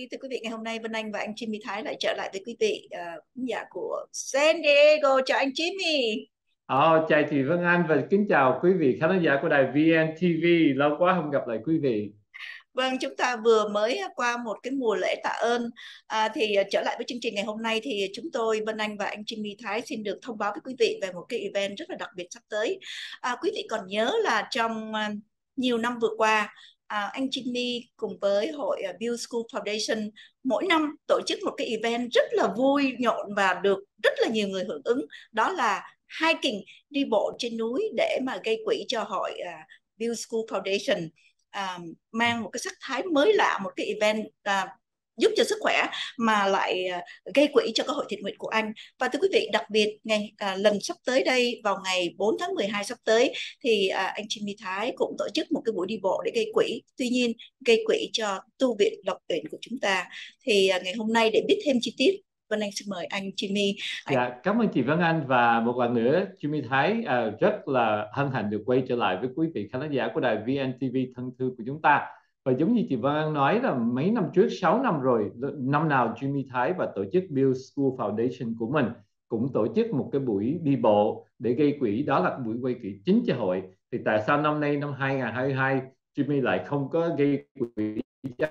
Thưa quý vị, ngày hôm nay Vân Anh và anh Jimmy Thái lại trở lại với quý vị khán giả của San Diego. Chào anh Jimmy. Chào chị Vân Anh và kính chào quý vị khán giả của đài VNTV. Lâu quá không gặp lại quý vị. Vâng, chúng ta vừa mới qua một cái mùa lễ tạ ơn trở lại với chương trình ngày hôm nay thì chúng tôi Vân Anh và anh Jimmy Thái xin được thông báo với quý vị về một cái event rất là đặc biệt sắp tới. Quý vị còn nhớ là trong nhiều năm vừa qua, anh Jimmy cùng với hội Build School Foundation mỗi năm tổ chức một cái event rất là vui nhộn và được rất là nhiều người hưởng ứng, đó là hiking, đi bộ trên núi để mà gây quỹ cho hội Build School Foundation. Mang một cái sắc thái mới lạ, một cái event giúp cho sức khỏe mà lại gây quỹ cho các hội thiện nguyện của anh. Và thưa quý vị, đặc biệt lần sắp tới đây vào ngày 4 tháng 12 sắp tới thì anh Jimmy Thái cũng tổ chức một cái buổi đi bộ để gây quỹ, tuy nhiên gây quỹ cho tu viện Lộc Uyển của chúng ta. Thì ngày hôm nay để biết thêm chi tiết, Vân Anh xin mời anh Jimmy. Dạ, cảm ơn chị Vân Anh và một lần nữa Jimmy Thái rất là hân hạnh được quay trở lại với quý vị khán giả của đài VNTV thân thương của chúng ta. Và giống như chị Vân Anh nói là mấy năm trước, 6 năm rồi, năm nào Jimmy Thái và tổ chức Build School Foundation của mình cũng tổ chức một cái buổi đi bộ để gây quỹ, đó là buổi gây quỹ chính cho hội. Thì tại sao năm nay, năm 2022, Jimmy lại không có gây quỹ cho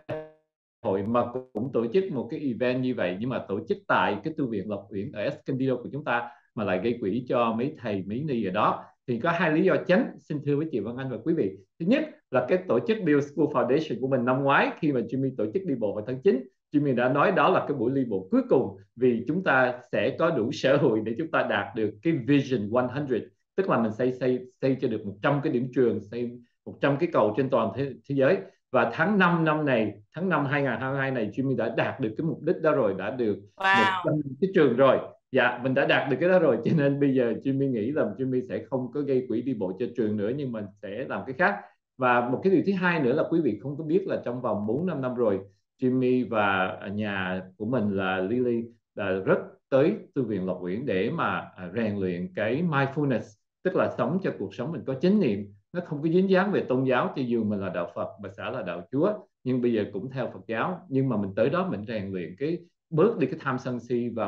hội mà cũng tổ chức một cái event như vậy, nhưng mà tổ chức tại cái tu viện Lộc Uyển ở Escondido của chúng ta, mà lại gây quỹ cho mấy thầy mấy ni ở đó? Thì có hai lý do chính xin thưa với chị Vân Anh và quý vị. Thứ nhất là cái tổ chức Build School Foundation của mình năm ngoái, khi mà Jimmy tổ chức đi bộ vào tháng 9, Jimmy đã nói đó là cái buổi đi bộ cuối cùng, vì chúng ta sẽ có đủ sở hữu để chúng ta đạt được cái Vision 100, tức là mình xây cho được 100 cái điểm trường, xây 100 cái cầu trên toàn thế giới. Và tháng 5 năm này, tháng 5 2022 này, Jimmy đã đạt được cái mục đích đó rồi, đã được 100 cái trường rồi. Dạ, mình đã đạt được cái đó rồi, cho nên bây giờ Jimmy nghĩ là Jimmy sẽ không có gây quỹ đi bộ cho trường nữa, nhưng mình sẽ làm cái khác. Và một cái điều thứ hai nữa là quý vị không có biết là trong vòng 4-5 năm rồi, Jimmy và nhà của mình là Lily là rất tới tu viện Lộc Uyển để mà rèn luyện cái mindfulness, tức là sống cho cuộc sống mình có chánh niệm, nó không có dính dáng về tôn giáo. Cho dù mình là đạo Phật, bà xã là đạo Chúa, nhưng bây giờ cũng theo Phật giáo, nhưng mà mình tới đó mình rèn luyện cái bớt đi cái tham sân si, và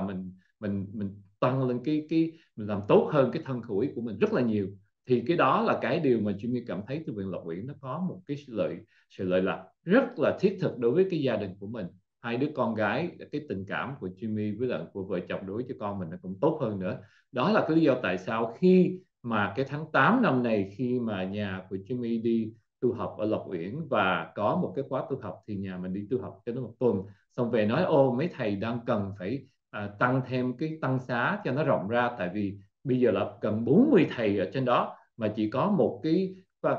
mình tăng lên mình làm tốt hơn cái thân khẩu ý của mình rất là nhiều. Thì cái đó là cái điều mà Jimmy cảm thấy tu viện Lộc Uyển nó có một cái sự lợi lạc rất là thiết thực đối với cái gia đình của mình. Hai đứa con gái, cái tình cảm của Jimmy với lại của vợ chồng đối với cho con mình nó cũng tốt hơn nữa. Đó là cái lý do tại sao khi mà cái tháng 8 năm này, khi mà nhà của Jimmy đi tu học ở Lộc Uyển và có một cái khóa tu học, thì nhà mình đi tu học cho nó một tuần, xong về nói ô mấy thầy đang cần phải tăng thêm cái tăng xá cho nó rộng ra, tại vì bây giờ là gần 40 thầy ở trên đó mà chỉ có một cái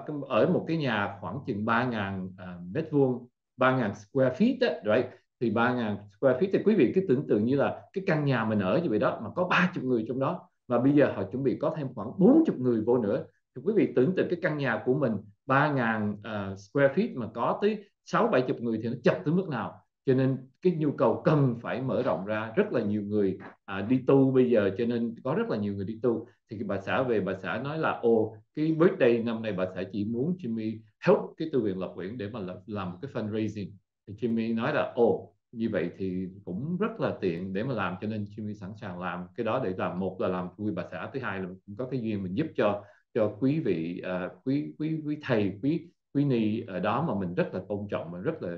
ở một cái nhà khoảng chừng 3.000 mét vuông, 3.000 square feet đó, right? Thì 3.000 square feet thì quý vị cứ tưởng tượng như là cái căn nhà mình ở như vậy đó, mà có 30 người trong đó, và bây giờ họ chuẩn bị có thêm khoảng 40 người vô nữa. Thì quý vị tưởng tượng cái căn nhà của mình 3.000 square feet mà có tới 60-70 người thì nó chật tới mức nào. Cho nên cái nhu cầu cần phải mở rộng ra, rất là nhiều người đi tu bây giờ, cho nên có rất là nhiều người đi tu. Thì bà xã về, bà xã nói là cái birthday năm nay bà xã chỉ muốn Jimmy help cái tu viện Lộc Uyển để mà làm một cái fundraising. Thì Jimmy nói là như vậy thì cũng rất là tiện để mà làm, cho nên Jimmy sẵn sàng làm cái đó để làm, một là làm vui bà xã, thứ hai là có cái duyên mình giúp cho quý vị quý thầy, quý ni ở đó mà mình rất là tôn trọng, và rất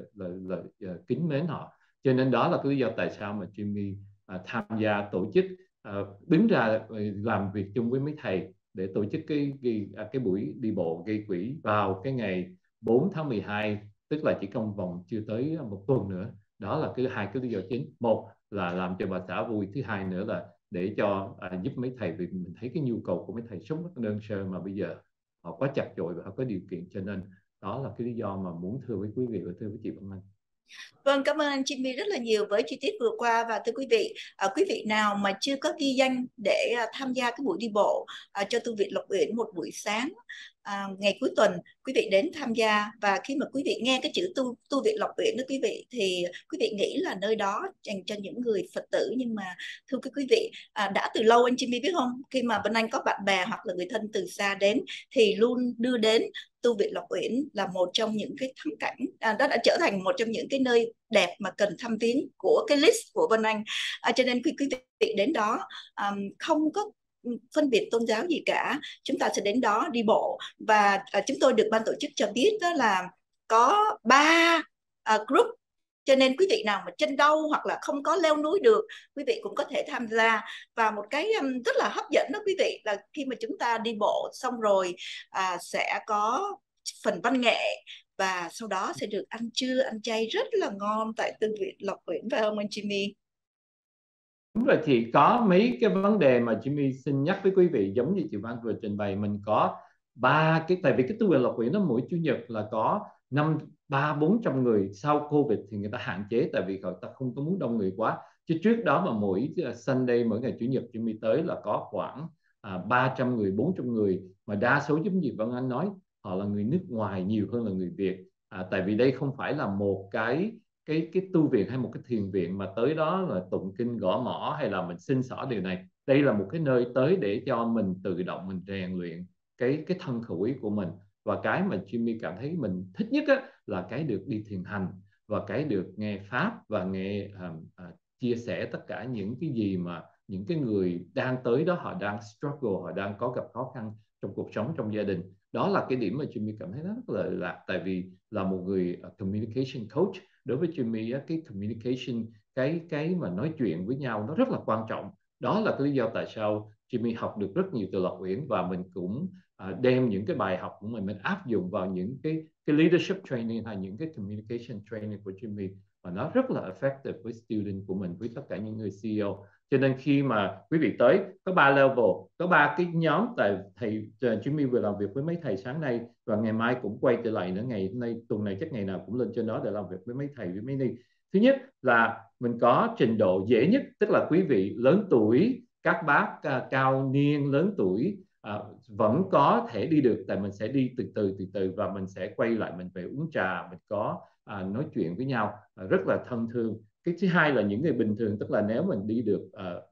là kính mến họ. Cho nên đó là cái lý do tại sao mà Jimmy tham gia tổ chức, đứng ra làm việc chung với mấy thầy để tổ chức cái buổi đi bộ gây quỹ vào cái ngày 4 tháng 12, tức là chỉ trong vòng chưa tới một tuần nữa. Đó là hai cái lý do chính: một là làm cho bà xã vui, thứ hai nữa là để cho giúp mấy thầy, vì mình thấy cái nhu cầu của mấy thầy sống rất đơn sơ mà bây giờ họ quá chặt chội và họ có điều kiện. Cho nên đó là cái lý do mà muốn thưa với quý vị và thưa với chị Vân Anh. Vâng, cảm ơn anh Jimmy rất là nhiều với chi tiết vừa qua. Và thưa quý vị nào mà chưa có ghi danh để tham gia cái buổi đi bộ cho tu viện Lộc Uyển một buổi sáng ngày cuối tuần quý vị đến tham gia. Và khi mà quý vị nghe cái chữ tu viện Lộc Uyển đó quý vị, thì quý vị nghĩ là nơi đó dành cho những người Phật tử, nhưng mà thưa quý vị, đã từ lâu anh Jimmy biết không, khi mà bên anh có bạn bè hoặc là người thân từ xa đến thì luôn đưa đến tu viện Lộc Uyển là một trong những cái thắng cảnh, đó đã trở thành một trong những cái nơi đẹp mà cần thăm viếng của cái list của bên anh. Cho nên quý vị đến đó không có phân biệt tôn giáo gì cả, chúng ta sẽ đến đó đi bộ. Và chúng tôi được ban tổ chức cho biết đó là có 3 group, cho nên quý vị nào mà chân đau hoặc là không có leo núi được, quý vị cũng có thể tham gia. Và một cái rất là hấp dẫn đó quý vị, là khi mà chúng ta đi bộ xong rồi sẽ có phần văn nghệ, và sau đó sẽ được ăn trưa ăn chay rất là ngon tại tu viện Lộc Uyển, phải không anh Jimmy? Đúng rồi, thì có mấy cái vấn đề mà Jimmy xin nhắc với quý vị, giống như chị Văn vừa trình bày. Mình có ba cái, tại vì cái tu viện Lộc Uyển nó mỗi chủ nhật là có 400 người. Sau Covid thì người ta hạn chế, tại vì người ta không có muốn đông người quá. Chứ trước đó mà mỗi Sunday, mỗi ngày chủ nhật Jimmy tới là có khoảng 300 người, 400 người. Mà đa số giống như Vân Anh nói, họ là người nước ngoài nhiều hơn là người Việt. Tại vì đây không phải là một cái tu viện hay một cái thiền viện mà tới đó là tụng kinh gõ mõ hay là mình xin xỏ điều này. Đây là một cái nơi tới để cho mình tự động mình rèn luyện cái thân khẩu ý của mình. Và cái mà Jimmy cảm thấy mình thích nhất á, là cái được đi thiền hành và cái được nghe pháp và nghe chia sẻ tất cả những cái gì mà những cái người đang tới đó họ đang struggle, họ đang có gặp khó khăn trong cuộc sống, trong gia đình. Đó là cái điểm mà Jimmy cảm thấy rất là lạc, tại vì là một người communication coach. Đối với Jimmy cái communication, cái mà nói chuyện với nhau nó rất là quan trọng. Đó là cái lý do tại sao Jimmy học được rất nhiều từ Lộc Uyển, và mình cũng đem những cái bài học của mình áp dụng vào những cái leadership training hay những cái communication training của Jimmy, và nó rất là effective với student của mình, với tất cả những người CEO. Cho nên khi mà quý vị tới, có 3 level, có 3 cái nhóm. Tại thầy Jimmy vừa làm việc với mấy thầy sáng nay, và ngày mai cũng quay trở lại nữa. Ngày hôm nay, tuần này chắc ngày nào cũng lên trên đó để làm việc với mấy thầy, với mấy ni. Thứ nhất là mình có trình độ dễ nhất, tức là quý vị lớn tuổi, các bác cao niên lớn tuổi vẫn có thể đi được, tại mình sẽ đi từ từ và mình sẽ quay lại, mình về uống trà, mình có nói chuyện với nhau rất là thân thương. Cái thứ hai là những người bình thường, tức là nếu mình đi được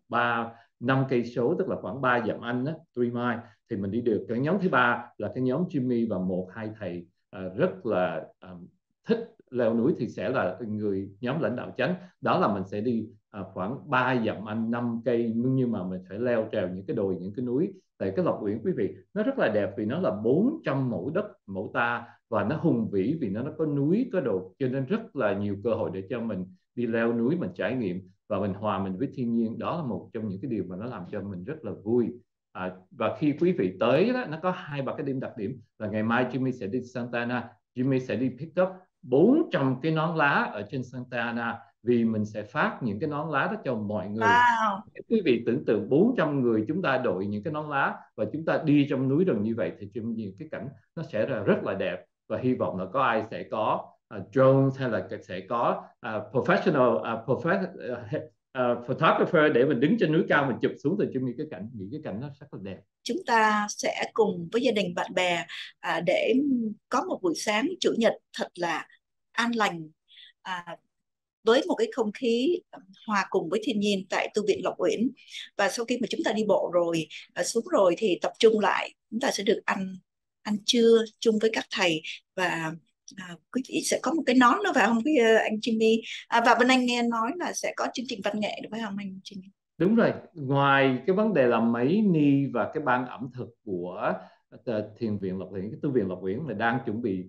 5 cây số, tức là khoảng 3 dặm Anh á, 3 mile, thì mình đi được. Cái nhóm thứ ba là cái nhóm Jimmy và một hai thầy rất là thích leo núi, thì sẽ là người nhóm lãnh đạo chánh. Đó là mình sẽ đi khoảng 3 dặm Anh, 5 cây, nhưng mà mình phải leo trèo những cái đồi, những cái núi. Tại cái Lộc Uyển quý vị, nó rất là đẹp vì nó là 400 mẫu đất, mẫu ta, và nó hùng vĩ vì nó có núi, có đồi, cho nên rất là nhiều cơ hội để cho mình đi leo núi, mình trải nghiệm và mình hòa mình với thiên nhiên. Đó là một trong những cái điều mà nó làm cho mình rất là vui. Và khi quý vị tới đó, nó có 2-3 cái điểm đặc điểm là ngày mai Jimmy sẽ đi Santa Ana. Jimmy sẽ đi pick up 400 cái nón lá ở trên Santa Ana, vì mình sẽ phát những cái nón lá đó cho mọi người. Wow. Quý vị tưởng tượng 400 người chúng ta đội những cái nón lá và chúng ta đi trong núi rừng như vậy, thì những cái cảnh nó sẽ là rất là đẹp. Và hy vọng là có ai sẽ có drones, hay là sẽ có professional photographer để mình đứng trên núi cao, mình chụp xuống từ những cái cảnh nó rất là đẹp. Chúng ta sẽ cùng với gia đình bạn bè để có một buổi sáng chủ nhật thật là an lành, với một cái không khí hòa cùng với thiên nhiên tại tu viện Lộc Uyển. Và sau khi mà chúng ta đi bộ rồi xuống rồi thì tập trung lại, chúng ta sẽ được ăn trưa chung với các thầy. Và quý vị sẽ có một cái nón đó phải không anh Jimmy? Và bên anh nghe nói là sẽ có chương trình văn nghệ được phải không anh Jimmy? Đúng rồi, ngoài cái vấn đề làm mấy ni và cái ban ẩm thực của thiền viện Lộc Uyển, cái tu viện Lộc Uyển là đang chuẩn bị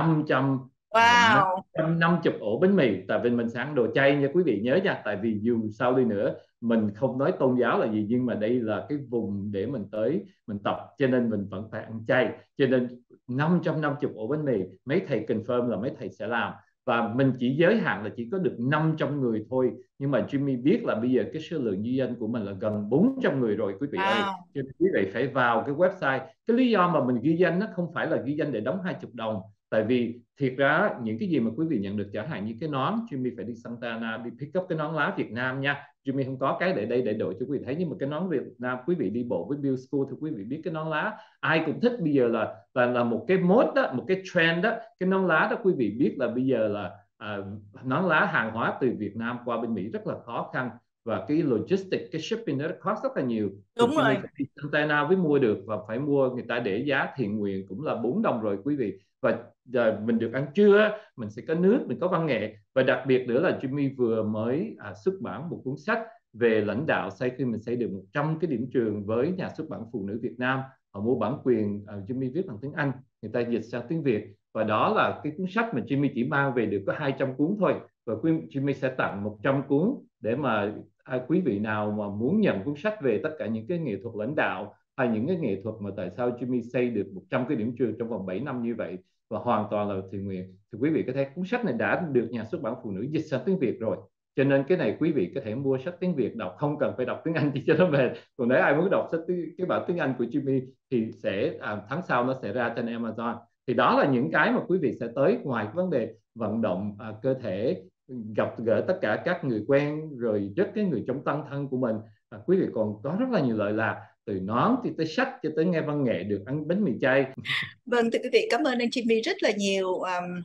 Wow. 550 ổ bánh mì. Tại vì mình sẽ ăn đồ chay nha quý vị nhớ nha, tại vì dù sao đi nữa mình không nói tôn giáo là gì, nhưng mà đây là cái vùng để mình tới mình tập, cho nên mình vẫn phải ăn chay. Cho nên 550 ổ bánh mì, mấy thầy confirm là mấy thầy sẽ làm, và mình chỉ giới hạn là chỉ có được 500 người thôi. Nhưng mà Jimmy biết là bây giờ cái số lượng ghi danh của mình là gần 400 người rồi quý vị ơi. Cho nên quý vị phải vào cái website. Cái lý do mà mình ghi danh nó không phải là ghi danh để đóng 20 đồng, Tại vì thiệt ra những cái gì mà quý vị nhận được, chẳng hạn như cái nón, Jimmy phải đi Santa Ana đi pick up cái nón lá Việt Nam nha. Jimmy không có cái để đây để đội cho quý vị thấy, nhưng mà cái nón Việt Nam quý vị đi bộ với Bill School thì quý vị biết cái nón lá ai cũng thích. Bây giờ là một cái mốt đó, một cái trend đó, cái nón lá đó quý vị biết là bây giờ là nón lá hàng hóa từ Việt Nam qua bên Mỹ rất là khó khăn, và cái logistics, cái shipping nó cost rất là nhiều, thì Đúng Jimmy rồi. phải đi Santa Ana mới mua được, và phải mua người ta để giá thiện nguyện cũng là 4 đồng rồi quý vị. Và giờ mình được ăn trưa, mình sẽ có nước, mình có văn nghệ, và đặc biệt nữa là Jimmy vừa mới xuất bản một cuốn sách về lãnh đạo sau khi mình xây được 100 cái điểm trường với nhà xuất bản Phụ nữ Việt Nam. Họ mua bản quyền, Jimmy viết bằng tiếng Anh, người ta dịch sang tiếng Việt, và đó là cái cuốn sách mà Jimmy chỉ mang về được có 200 cuốn thôi, và Jimmy sẽ tặng 100 cuốn để mà quý vị nào mà muốn nhận cuốn sách về tất cả những cái nghệ thuật lãnh đạo, hay những cái nghệ thuật mà tại sao Jimmy xây được 100 cái điểm trường trong vòng 7 năm như vậy, và hoàn toàn là thiện nguyện, thì quý vị có thể cuốn sách này đã được nhà xuất bản Phụ nữ dịch sang tiếng Việt rồi. Cho nên cái này quý vị có thể mua sách tiếng Việt đọc, không cần phải đọc tiếng Anh chỉ cho nó về. Còn nếu ai muốn đọc sách cái bản tiếng Anh của Jimmy thì sẽ tháng sau nó sẽ ra trên Amazon. Thì đó là những cái mà quý vị sẽ tới, ngoài cái vấn đề vận động cơ thể, gặp gỡ tất cả các người quen, rồi rất cái người trong tăng thân của mình, quý vị còn có rất là nhiều lợi lạc, từ nón thì tới sách cho tới nghe văn nghệ, được ăn bánh mì chay. Vâng, thưa quý vị, cảm ơn anh Jimmy rất là nhiều,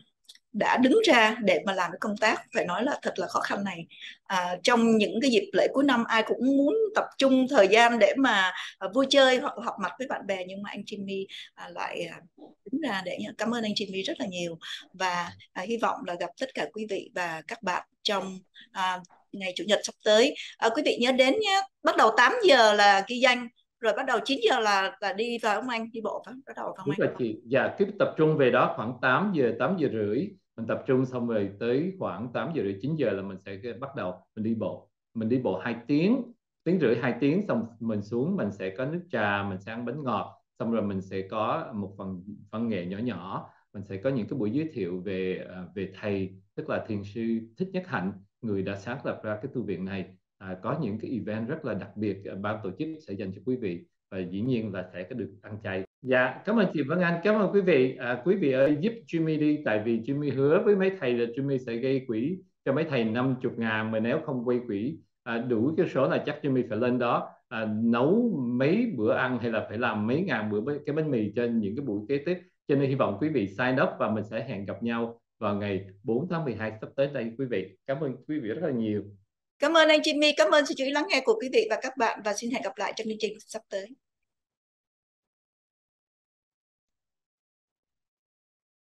đã đứng ra để mà làm cái công tác phải nói là thật là khó khăn này. Trong những cái dịp lễ cuối năm ai cũng muốn tập trung thời gian để mà vui chơi hoặc họp mặt với bạn bè, nhưng mà anh Jimmy lại đứng ra để cảm ơn anh Jimmy rất là nhiều, và hy vọng là gặp tất cả quý vị và các bạn trong ngày Chủ nhật sắp tới. Quý vị nhớ đến nhé, bắt đầu 8 giờ là ghi danh, rồi bắt đầu 9 giờ là đi vào ông anh, đi bộ phải bắt đầu vào ông Đúng anh. là chị, dạ cứ tập trung về đó khoảng 8 giờ, 8 giờ rưỡi mình tập trung, xong rồi tới khoảng 8 giờ rưỡi 9 giờ là mình sẽ bắt đầu mình đi bộ. Mình đi bộ 2 tiếng, tiếng rưỡi 2 tiếng, xong mình xuống mình sẽ có nước trà, mình sẽ ăn bánh ngọt, xong rồi mình sẽ có một phần văn nghệ nhỏ nhỏ, mình sẽ có những cái buổi giới thiệu về về thầy, tức là thiền sư Thích Nhất Hạnh, người đã sáng lập ra cái tu viện này. Có những cái event rất là đặc biệt ban tổ chức sẽ dành cho quý vị, và dĩ nhiên là sẽ có được ăn chay. Dạ, cảm ơn chị Vân Anh, cảm ơn quý vị. Quý vị ơi giúp Jimmy đi, tại vì Jimmy hứa với mấy thầy là Jimmy sẽ gây quỹ cho mấy thầy 50.000, mà nếu không quay quỹ đủ cái số là chắc Jimmy phải lên đó nấu mấy bữa ăn, hay là phải làm mấy ngàn bữa cái bánh mì cho những cái buổi kế tiếp. Cho nên hy vọng quý vị sign up, và mình sẽ hẹn gặp nhau vào ngày 4 tháng 12 sắp tới đây quý vị. Cảm ơn quý vị rất là nhiều. Cảm ơn anh Jimmy, cảm ơn sự chú ý lắng nghe của quý vị và các bạn, và xin hẹn gặp lại trong chương trình sắp tới.